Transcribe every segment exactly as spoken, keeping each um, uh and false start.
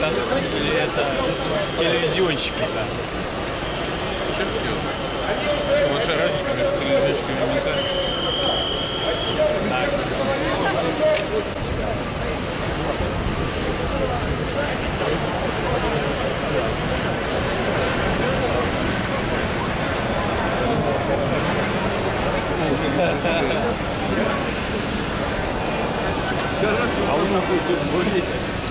танцпол или это телевизионщики? Да? Большая разница между телевизионщиками и монтажем. А он находится в более.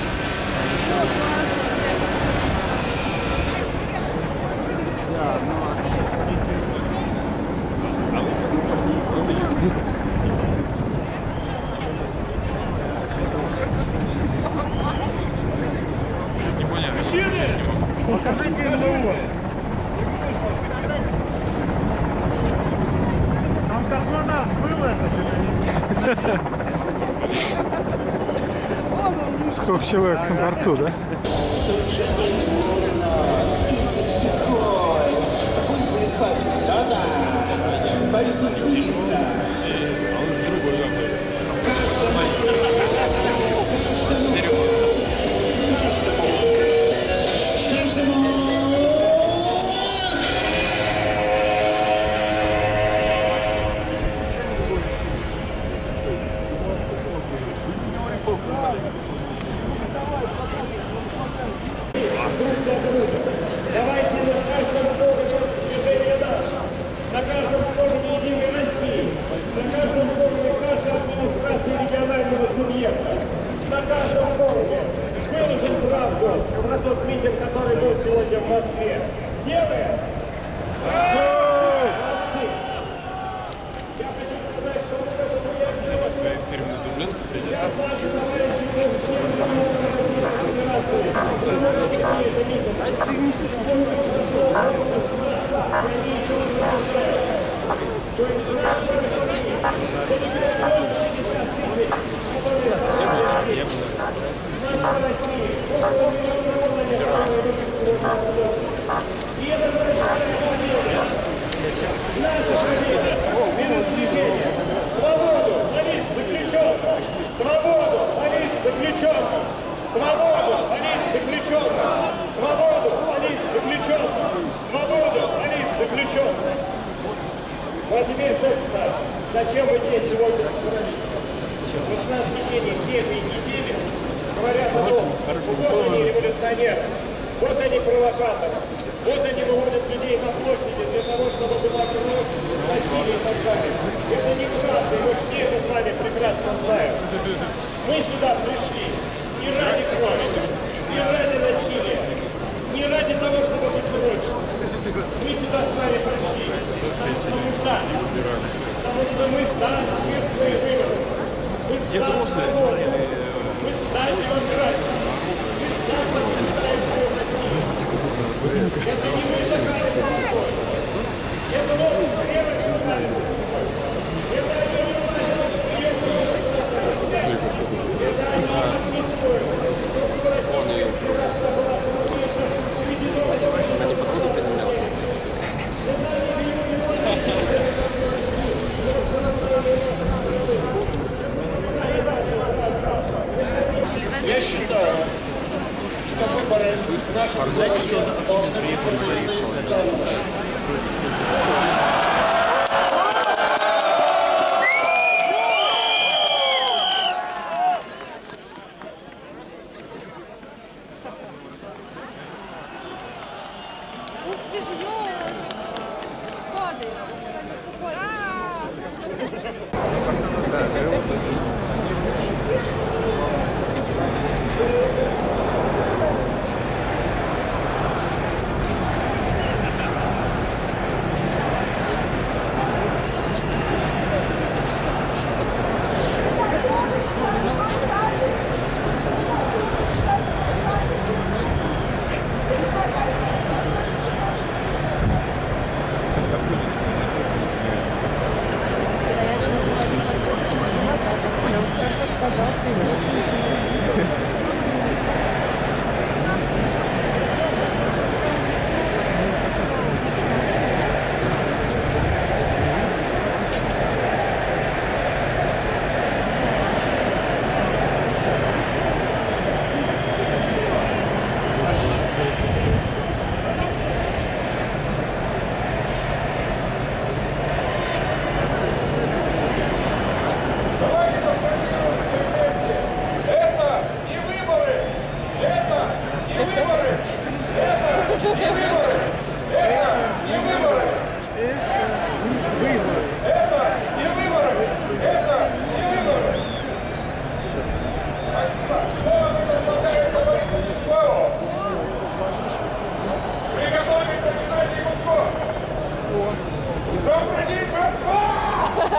Не понял. Покажите ему. Там космонавт был это? Сколько человек на борту, да? Да-да, повеселиться. Давайте на каждом уровне движения наше, на каждом уровне единой России, на каждом уровне каждой администрации регионального субъекта, на каждом уровне выложить правду про тот митинг, который был сегодня в Москве. Делаем! Молодцы! Я хочу сказать, что вот это мероприятие... Свои фирменные дубленки придет. Свободу! Полит заключенных! Свободу! Полит заключенных! Свободу! Полит заключенных! Свободу! Полит заключенных! Свободу! Полит заключенных! Ну а теперь, собственно, зачем вы здесь сегодня собрались? Вот у нас в течение первой недели говорят о том, вот они революционеры, вот они провокаторы, вот они выводят людей на площади для того, чтобы была кровь, насилие и так далее. Это не правда, мы все это с вами прекрасно знаем. Мы сюда пришли не ради крови, не ради насилия, не ради того, чтобы быть лучше. Мы сюда с вами пришли, потому что мы за, потому что мы за честные выборы. Мы за свободу, мы за демократию, мы за процветающую Россию. Это не мы шагали по свободе. Это новый хребет журналистов. Это они не влазят в приемную Это они не стоят. Я считаю, что выборы наших граждан должны быть проведены. Ты же ёжик! Падает!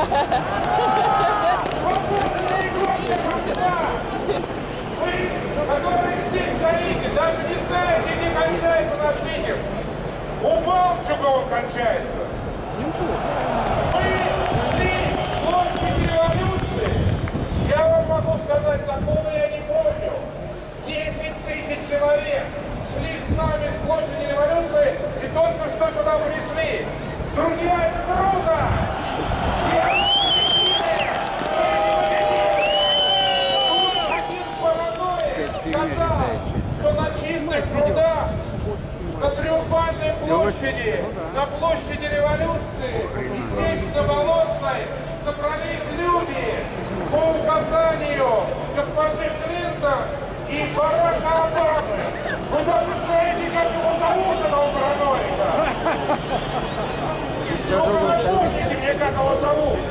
Которые здесь стоите, даже не знаете, где кончается наш митинг. У Балчугова кончается. Мы шли к площади революции. Я вам могу сказать, законы я не помню. десять тысяч человек шли с нами с площади революции и только что туда пришли. Друзья, это круто! Сказал, что на чистых прудах, на Триумфальной площади, на площади революции, здесь, на Болотной, собрались люди по указанию госпожи Клинтон и Барака Обамы.